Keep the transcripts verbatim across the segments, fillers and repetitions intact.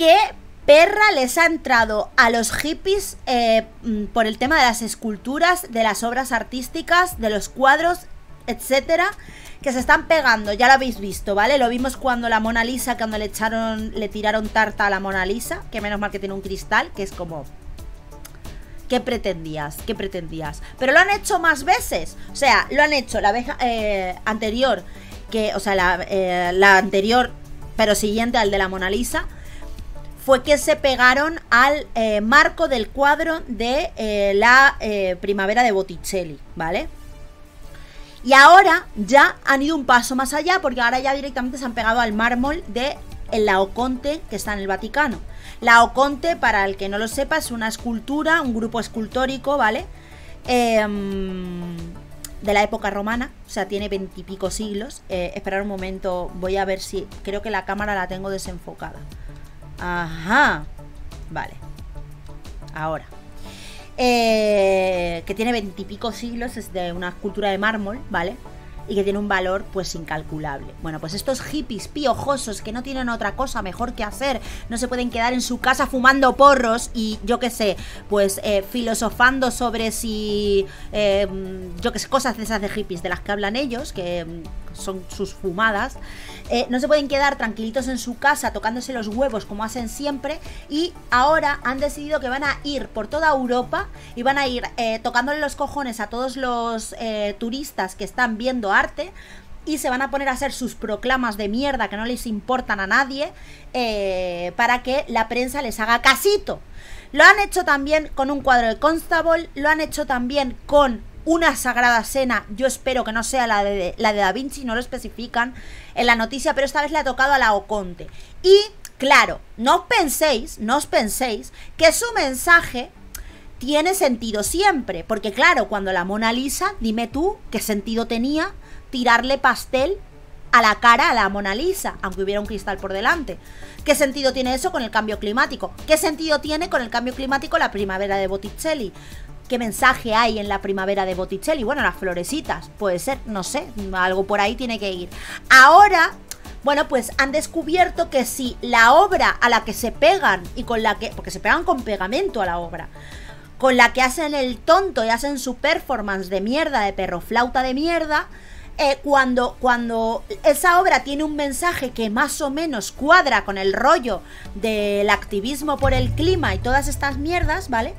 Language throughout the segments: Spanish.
¿Qué perra les ha entrado a los hippies eh, por el tema de las esculturas, de las obras artísticas, de los cuadros, etcétera? Que se están pegando, ya lo habéis visto, ¿vale? Lo vimos cuando la Mona Lisa, cuando le echaron, le tiraron tarta a la Mona Lisa, que menos mal que tiene un cristal, que es como... ¿Qué pretendías? ¿Qué pretendías? Pero lo han hecho más veces. O sea, lo han hecho la vez eh, anterior, que, o sea, la, eh, la anterior, pero siguiente al de la Mona Lisa, fue que se pegaron al eh, marco del cuadro de eh, la eh, Primavera de Botticelli, ¿vale? Y ahora ya han ido un paso más allá, porque ahora ya directamente se han pegado al mármol de el Laoconte, que está en el Vaticano. Laoconte, para el que no lo sepa, es una escultura, un grupo escultórico, ¿vale? Eh, de la época romana, o sea, tiene veintipico siglos. Eh, esperar un momento, voy a ver si... Creo que la cámara la tengo desenfocada. Ajá, vale. Ahora. Eh, que tiene veintipico siglos, es de una escultura de mármol, ¿vale? Y que tiene un valor pues incalculable. Bueno, pues estos hippies piojosos que no tienen otra cosa mejor que hacer, no se pueden quedar en su casa fumando porros y yo qué sé, pues eh, filosofando sobre si, eh, yo qué sé, cosas de esas de hippies de las que hablan ellos, que son sus fumadas. Eh, no se pueden quedar tranquilitos en su casa tocándose los huevos como hacen siempre, y ahora han decidido que van a ir por toda Europa y van a ir eh, tocándole los cojones a todos los eh, turistas que están viendo arte, y se van a poner a hacer sus proclamas de mierda que no les importan a nadie, eh, para que la prensa les haga casito. Lo han hecho también con un cuadro de Constable, lo han hecho también con una sagrada cena. Yo espero que no sea la de, la de Da Vinci, no lo especifican en la noticia, pero esta vez le ha tocado a Laoconte. Y claro, no os penséis, no os penséis que su mensaje tiene sentido siempre, porque claro, cuando la Mona Lisa, dime tú qué sentido tenía tirarle pastel a la cara a la Mona Lisa, aunque hubiera un cristal por delante. ¿Qué sentido tiene eso con el cambio climático? ¿Qué sentido tiene con el cambio climático la Primavera de Botticelli? ¿Qué mensaje hay en la Primavera de Botticelli? Bueno, las florecitas, puede ser, no sé, algo por ahí tiene que ir. Ahora, bueno, pues han descubierto que si la obra a la que se pegan y con la que, porque se pegan con pegamento a la obra, con la que hacen el tonto y hacen su performance de mierda, de perroflauta de mierda, eh, cuando, cuando esa obra tiene un mensaje que más o menos cuadra con el rollo del activismo por el clima y todas estas mierdas, ¿vale?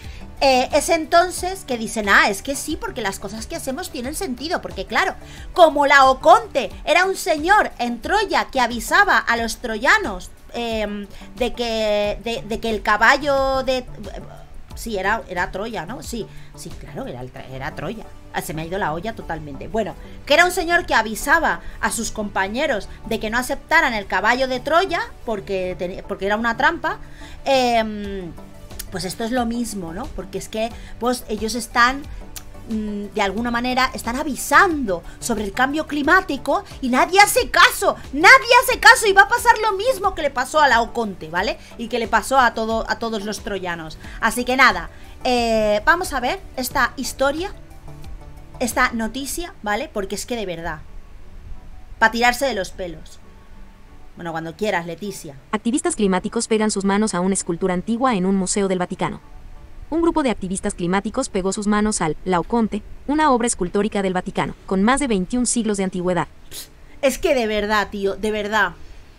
Eh, es entonces que dicen, ah, es que sí, porque las cosas que hacemos tienen sentido, porque claro, como Laoconte era un señor en Troya que avisaba a los troyanos eh, de, que, de, de que el caballo de... Sí, era, era Troya, ¿no? Sí, sí, claro, era, era Troya. Se me ha ido la olla totalmente. Bueno, que era un señor que avisaba a sus compañeros de que no aceptaran el caballo de Troya porque, ten, porque era una trampa. Eh... Pues esto es lo mismo, ¿no? Porque es que pues ellos están, mmm, de alguna manera, están avisando sobre el cambio climático y nadie hace caso, nadie hace caso, y va a pasar lo mismo que le pasó a Laoconte, ¿vale? Y que le pasó a, todo, a todos los troyanos. Así que nada, eh, vamos a ver esta historia, esta noticia, ¿vale? Porque es que de verdad, para tirarse de los pelos. Bueno, cuando quieras, Leticia. Activistas climáticos pegan sus manos a una escultura antigua en un museo del Vaticano. Un grupo de activistas climáticos pegó sus manos al Laoconte, una obra escultórica del Vaticano, con más de veintiún siglos de antigüedad. Es que de verdad, tío, de verdad.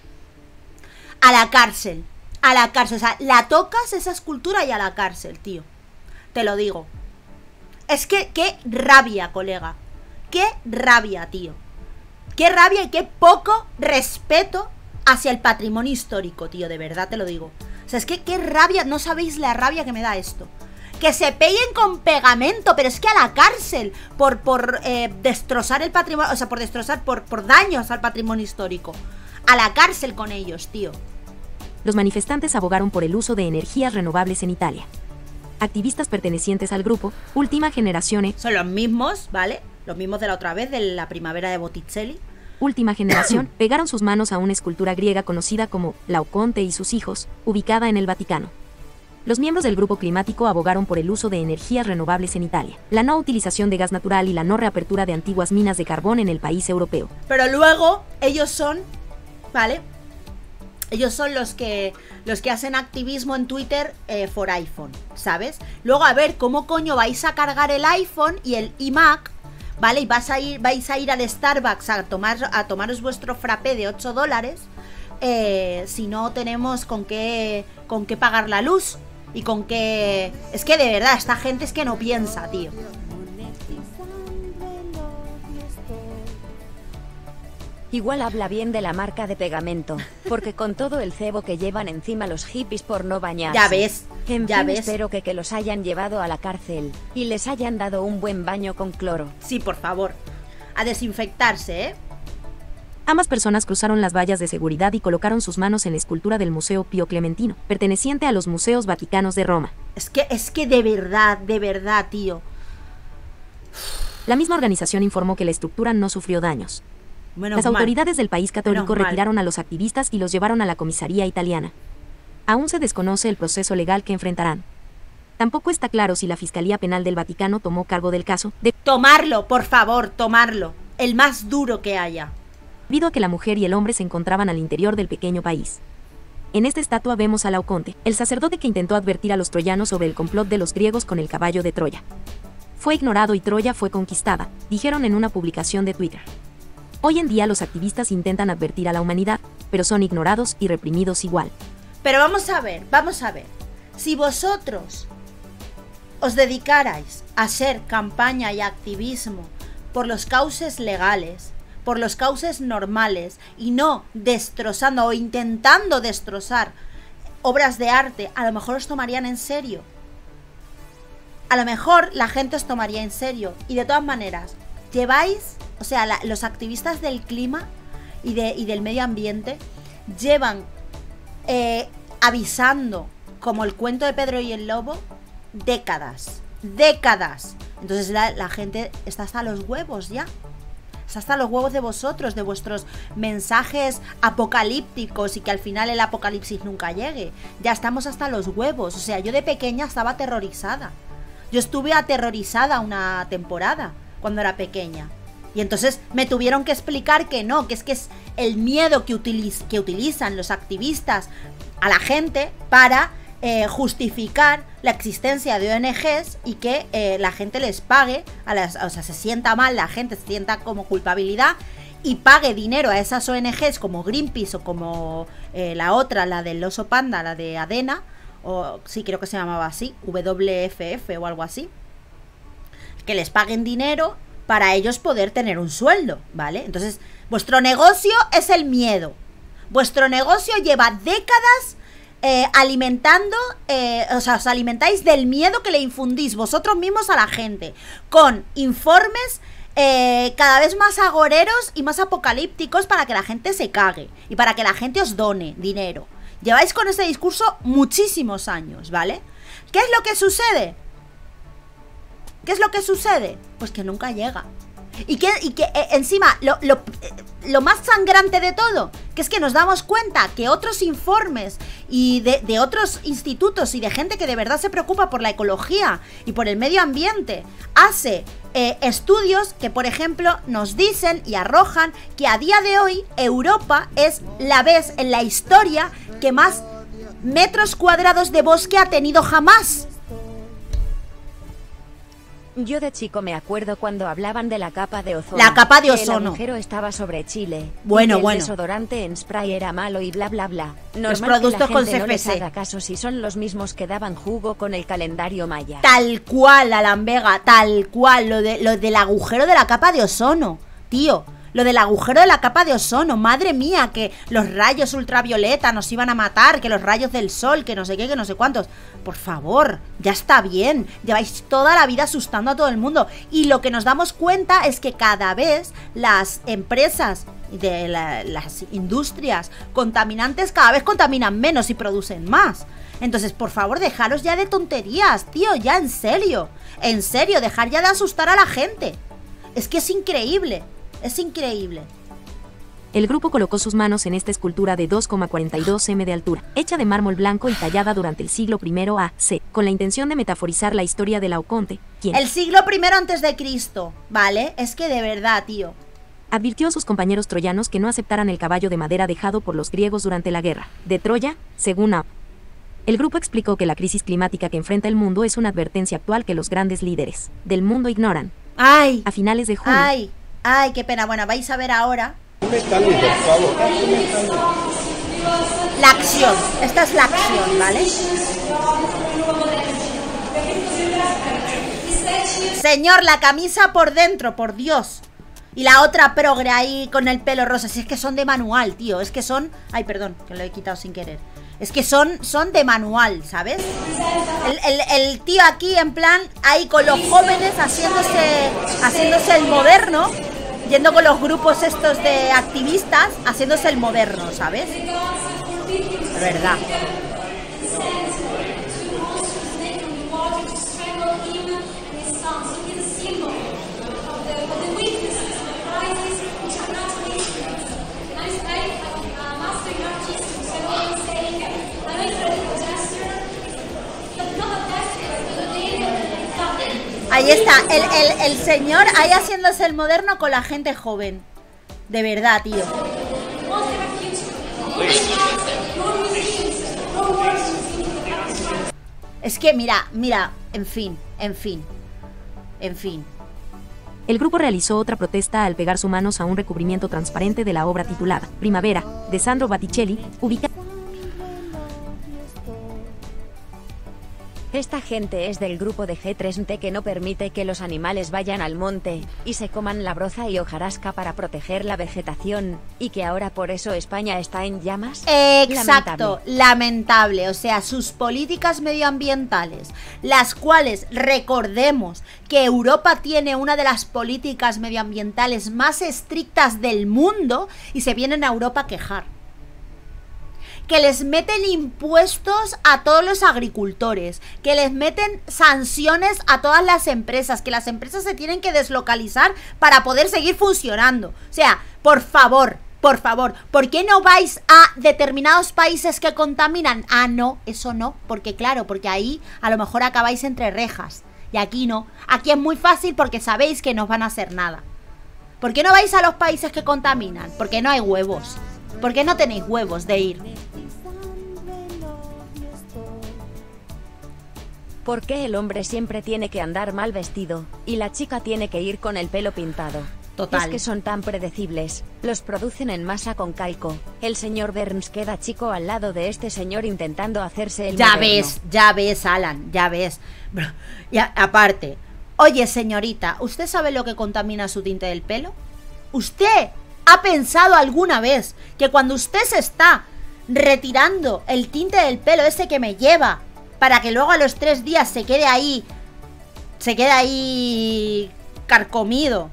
A la cárcel, a la cárcel. O sea, la tocas esa escultura y a la cárcel, tío. Te lo digo. Es que, qué rabia, colega. Qué rabia, tío. Qué rabia y qué poco respeto hacia el patrimonio histórico, tío, de verdad te lo digo. O sea, es que qué rabia, no sabéis la rabia que me da esto. Que se peguen con pegamento, pero es que a la cárcel por, por eh, destrozar el patrimonio, o sea, por destrozar, por, por daños al patrimonio histórico. A la cárcel con ellos, tío. Los manifestantes abogaron por el uso de energías renovables en Italia. Activistas pertenecientes al grupo Última Generazione son los mismos, ¿vale? Los mismos de la otra vez, de la Primavera de Botticelli. Última Generación pegaron sus manos a una escultura griega conocida como Laoconte y sus hijos, ubicada en el Vaticano. Los miembros del grupo climático abogaron por el uso de energías renovables en Italia, la no utilización de gas natural y la no reapertura de antiguas minas de carbón en el país europeo. Pero luego ellos son, ¿vale? Ellos son los que los que hacen activismo en Twitter eh, for iPhone, ¿sabes? Luego a ver cómo coño vais a cargar el iPhone y el iMac, ¿vale? Y vas a ir, vais a ir al Starbucks a, tomar, a tomaros vuestro frappé de ocho dólares eh, si no tenemos con qué, con qué pagar la luz y con qué... Es que de verdad, esta gente es que no piensa, tío. Igual habla bien de la marca de pegamento, porque con todo el cebo que llevan encima los hippies por no bañarse. Ya ves, en ya fin, ves. Espero que, que los hayan llevado a la cárcel y les hayan dado un buen baño con cloro. Sí, por favor. A desinfectarse, ¿eh? Ambas personas cruzaron las vallas de seguridad y colocaron sus manos en la escultura del Museo Pío Clementino, perteneciente a los Museos Vaticanos de Roma. Es que, es que de verdad, de verdad, tío. La misma organización informó que la estructura no sufrió daños. Menos Las mal. autoridades del país católico Menos mal. retiraron a los activistas y los llevaron a la comisaría italiana. Aún se desconoce el proceso legal que enfrentarán. Tampoco está claro si la Fiscalía Penal del Vaticano tomó cargo del caso, Tomarlo, por favor, tomarlo. El más duro que haya. debido a que la mujer y el hombre se encontraban al interior del pequeño país. En esta estatua vemos a Laoconte, el sacerdote que intentó advertir a los troyanos sobre el complot de los griegos con el caballo de Troya. Fue ignorado y Troya fue conquistada, dijeron en una publicación de Twitter. Hoy en día los activistas intentan advertir a la humanidad, pero son ignorados y reprimidos igual. Pero vamos a ver, vamos a ver. Si vosotros os dedicarais a hacer campaña y activismo por los cauces legales, por los cauces normales, y no destrozando o intentando destrozar obras de arte, a lo mejor os tomarían en serio. A lo mejor la gente os tomaría en serio. Y de todas maneras, lleváis, o sea, la, los activistas del clima y, de, y del medio ambiente llevan eh, avisando, como el cuento de Pedro y el Lobo, décadas, décadas. Entonces la, la gente está hasta los huevos ya. Está hasta los huevos de vosotros, de vuestros mensajes apocalípticos y que al final el apocalipsis nunca llegue. Ya estamos hasta los huevos. O sea, yo de pequeña estaba aterrorizada. Yo estuve aterrorizada una temporada cuando era pequeña. Y entonces me tuvieron que explicar que no, que es que es el miedo que, utiliz que utilizan los activistas a la gente para eh, justificar la existencia de O N Ges y que eh, la gente les pague, a las, o sea, se sienta mal, la gente se sienta como culpabilidad y pague dinero a esas O N Ges como Greenpeace o como eh, la otra, la del oso panda, la de Adena, o sí, creo que se llamaba así, W F F o algo así, que les paguen dinero para ellos poder tener un sueldo, ¿vale? Entonces, vuestro negocio es el miedo. Vuestro negocio lleva décadas eh, alimentando, eh, o sea, os alimentáis del miedo que le infundís vosotros mismos a la gente, con informes eh, cada vez más agoreros y más apocalípticos para que la gente se cague y para que la gente os done dinero. Lleváis con ese discurso muchísimos años, ¿vale? ¿Qué es lo que sucede? ¿Qué es lo que sucede? Pues que nunca llega. Y que, y que eh, encima, lo, lo, eh, lo más sangrante de todo, que es que nos damos cuenta que otros informes y de, de otros institutos y de gente que de verdad se preocupa por la ecología y por el medio ambiente, hace eh, estudios que, por ejemplo, nos dicen y arrojan que a día de hoy Europa es la vez en la historia que más metros cuadrados de bosque ha tenido jamás. Yo de chico me acuerdo cuando hablaban de la capa de ozono. La capa de que ozono. El agujero estaba sobre Chile. Bueno, y que bueno. el desodorante en spray era malo y bla bla bla. Normal Los productos que la con gente no les C F C. haga caso si son los mismos que daban jugo con el calendario maya. Tal cual, Alan Vega, tal cual, lo, de, lo del agujero de la capa de ozono, tío. Lo del agujero de la capa de ozono, madre mía, que los rayos ultravioleta nos iban a matar, que los rayos del sol, que no sé qué, que no sé cuántos. Por favor, ya está bien, lleváis toda la vida asustando a todo el mundo. Y lo que nos damos cuenta es que cada vez las empresas de la, las industrias contaminantes cada vez contaminan menos y producen más. Entonces, por favor, dejaros ya de tonterías, tío, ya en serio. En serio, dejar ya de asustar a la gente. Es que es increíble. Es increíble. El grupo colocó sus manos en esta escultura de dos coma cuarenta y dos metros de altura, hecha de mármol blanco y tallada durante el siglo primero A C, con la intención de metaforizar la historia de Laoconte, quien... El siglo primero antes de Cristo, ¿vale? Es que de verdad, tío. advirtió a sus compañeros troyanos que no aceptaran el caballo de madera dejado por los griegos durante la guerra de Troya, según A. El grupo explicó que la crisis climática que enfrenta el mundo es una advertencia actual que los grandes líderes del mundo ignoran. ¡Ay! A finales de julio. ¡Ay! ¡Ay, qué pena! Bueno, vais a ver ahora la acción. Esta es la acción, ¿vale? Señor, la camisa por dentro, por Dios. Y la otra progre ahí con el pelo rosa. Si es que son de manual, tío. Es que son... Ay, perdón, que lo he quitado sin querer. Es que son, son de manual, ¿sabes? El, el, el tío aquí en plan, ahí con los jóvenes haciéndose, haciéndose el moderno. Yendo con los grupos estos de activistas, haciéndose el moderno, ¿sabes? De verdad. Ahí está, el, el, el señor ahí haciéndose el moderno con la gente joven. De verdad, tío. Es que mira, mira, en fin, en fin, en fin. El grupo realizó otra protesta al pegar sus manos a un recubrimiento transparente de la obra titulada Primavera, de Sandro Botticelli, ubicada. Esta gente es del grupo de G tres T que no permite que los animales vayan al monte y se coman la broza y hojarasca para proteger la vegetación, y que ahora por eso España está en llamas. Exacto, lamentable. lamentable. O sea, sus políticas medioambientales, las cuales recordemos que Europa tiene una de las políticas medioambientales más estrictas del mundo, y se vienen a Europa a quejar. Que les meten impuestos a todos los agricultores, que les meten sanciones a todas las empresas, que las empresas se tienen que deslocalizar para poder seguir funcionando. O sea, por favor, por favor, ¿por qué no vais a determinados países que contaminan? Ah, no, eso no, porque claro, porque ahí a lo mejor acabáis entre rejas. Y aquí no, aquí es muy fácil porque sabéis que no os van a hacer nada. ¿Por qué no vais a los países que contaminan? Porque no hay huevos. ¿Por qué no tenéis huevos de ir? ¿Por qué el hombre siempre tiene que andar mal vestido y la chica tiene que ir con el pelo pintado? Total. Es que son tan predecibles, los producen en masa con calco. El señor Burns queda chico al lado de este señor intentando hacerse el Ya moderno. ves, ya ves, Alan, ya ves. Y aparte, oye señorita, ¿usted sabe lo que contamina su tinte del pelo? ¿Usted ha pensado alguna vez que cuando usted se está retirando el tinte del pelo ese que me lleva, para que luego a los tres días se quede ahí, se quede ahí carcomido,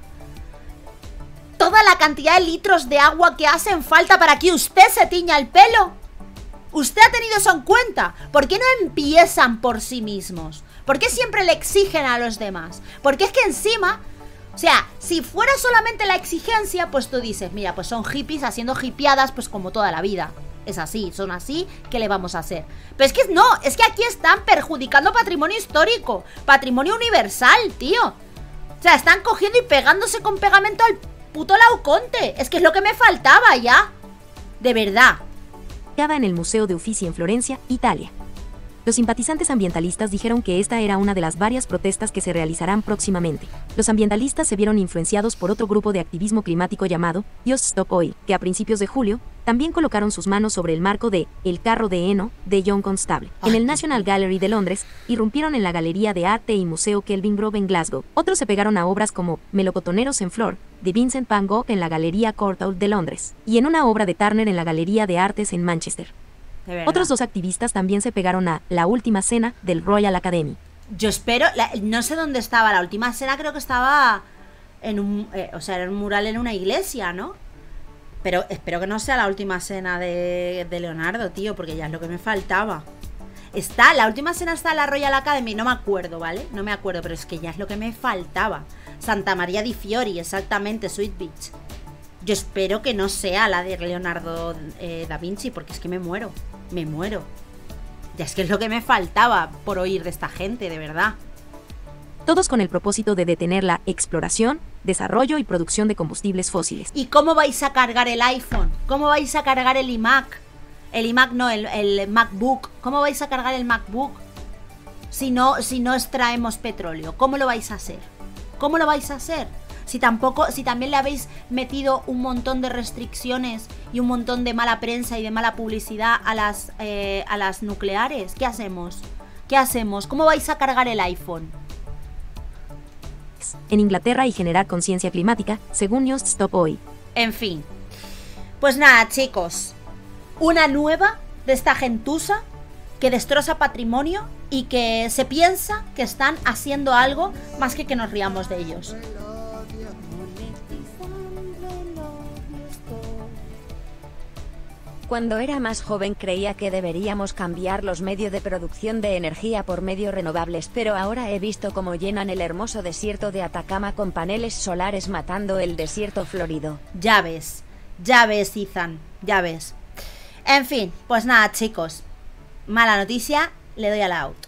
toda la cantidad de litros de agua que hacen falta para que usted se tiña el pelo? ¿Usted ha tenido eso en cuenta? ¿Por qué no empiezan por sí mismos? ¿Por qué siempre le exigen a los demás? Porque es que encima, o sea, si fuera solamente la exigencia, pues tú dices, mira, pues son hippies haciendo hippieadas pues como toda la vida. Es así, son así, ¿qué le vamos a hacer? Pero es que no, es que aquí están perjudicando patrimonio histórico, patrimonio universal, tío. O sea, están cogiendo y pegándose con pegamento al puto Laoconte. Es que es lo que me faltaba ya. De verdad. En el Museo de Uffizi en Florencia, Italia. Los simpatizantes ambientalistas dijeron que esta era una de las varias protestas que se realizarán próximamente. Los ambientalistas se vieron influenciados por otro grupo de activismo climático llamado Just Stop Oil, que a principios de julio también colocaron sus manos sobre el marco de El carro de heno de John Constable en el National Gallery de Londres, irrumpieron en la Galería de Arte y Museo Kelvin Grove en Glasgow. Otros se pegaron a obras como Melocotoneros en flor de Vincent van Gogh en la Galería Courtauld de Londres y en una obra de Turner en la Galería de Artes en Manchester. Otros dos activistas también se pegaron a La última cena del Royal Academy. Yo espero, la, no sé dónde estaba La última cena, creo que estaba en un, eh, o sea, era un mural en una iglesia, ¿no? Pero espero que no sea La última cena de, de Leonardo, tío, porque ya es lo que me faltaba. Está, La última cena está en la Royal Academy, no me acuerdo, ¿vale? No me acuerdo, pero es que ya es lo que me faltaba. Santa María di Fiori, exactamente, Sweet Beach. Yo espero que no sea la de Leonardo eh, da Vinci, porque es que me muero, me muero. Ya es que es lo que me faltaba por oír de esta gente, de verdad. Todos con el propósito de detener la exploración desarrollo y producción de combustibles fósiles. ¿Y cómo vais a cargar el iPhone? ¿Cómo vais a cargar el iMac? El iMac no, el, el MacBook. ¿Cómo vais a cargar el MacBook si no, si no extraemos petróleo? ¿Cómo lo vais a hacer? ¿Cómo lo vais a hacer? Si tampoco, si también le habéis metido un montón de restricciones y un montón de mala prensa y de mala publicidad a las, eh, a las nucleares, ¿qué hacemos? ¿Qué hacemos? ¿Cómo vais a cargar el iPhone? En Inglaterra y generar conciencia climática, según News Stop hoy. En fin. Pues nada, chicos. Una nueva de esta gentuza que destroza patrimonio y que se piensa que están haciendo algo más que que nos riamos de ellos. Cuando era más joven creía que deberíamos cambiar los medios de producción de energía por medios renovables, pero ahora he visto cómo llenan el hermoso desierto de Atacama con paneles solares matando el desierto florido. Ya ves, ya ves, Ethan, ya ves. En fin, pues nada, chicos. Mala noticia, le doy al out.